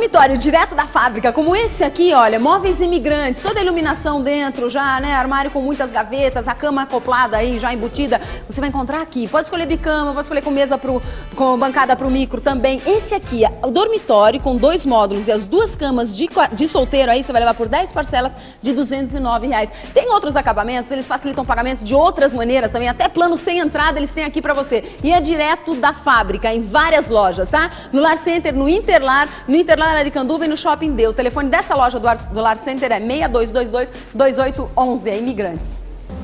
dormitório direto da fábrica, como esse aqui, olha, móveis imigrantes, toda a iluminação dentro já, né, armário com muitas gavetas, a cama acoplada aí, já embutida, você vai encontrar aqui. Pode escolher bicama, pode escolher com mesa com bancada pro micro também. Esse aqui, o dormitório com 2 módulos e as 2 camas de solteiro aí, você vai levar por 10 parcelas de R$ 209. Tem outros acabamentos, eles facilitam o pagamento de outras maneiras também, até plano sem entrada eles têm aqui pra você. E é direto da fábrica, em várias lojas, tá? No Lar Center, no Interlar Aricanduva e no Shopping D. O telefone dessa loja do Lar Center é 6222-2811, é Imigrantes.